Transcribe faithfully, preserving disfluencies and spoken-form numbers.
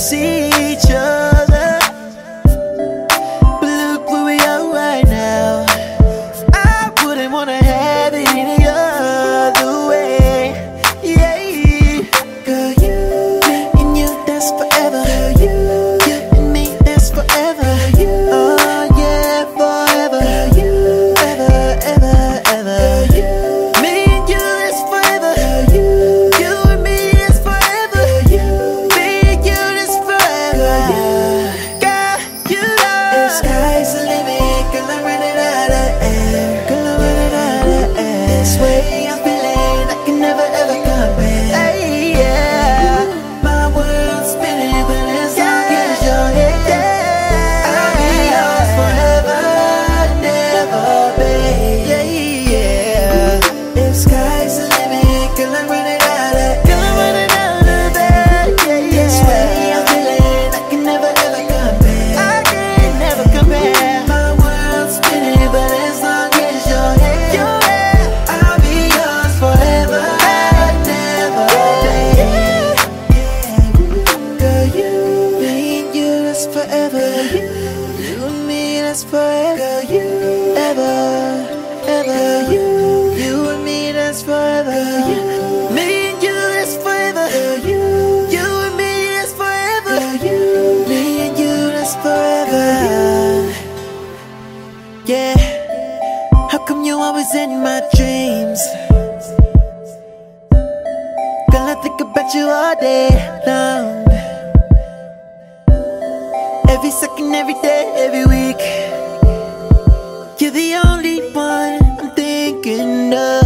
see each other, but look where we are right now. I wouldn't wanna have it any other way. Yeah, girl, you, me and you, that's forever. Girl, you, you and me, that's forever. Girl, you, oh yeah, forever. Girl, you, ever, ever, ever. Girl, you, me and you, that's forever. Girl, you, you and me, that's forever. Girl, you, me and you, that's forever. Girl, you know the sky's the limit, girl, I'm running out of air. Girl, I'm running out of air. This way I'm feeling, I can never ever compare. Hey, yeah, my world's spinning, but as long as you're here, I'll be yours forever and ever, babe. Yeah, yeah. If sky's the limit, girl, I'm running out of girl, I'm running out of air. Yeah, yeah. This way I'm feeling, I can never ever compare. I can never compare. My world's spinning, but as long as you're here, you're here, I'll be yours forever and ever, babe. Girl, you, me and you, that's forever. You and me, that's forever. Girl, you, ever, ever. You, you and me, that's forever. Me and you, that's forever. You, you and me, that's forever. You, me and you, that's forever. Yeah. How come you always in my dreams? Girl, I think about you all day long. Every second, every day, every week. You're the only one I'm thinking of.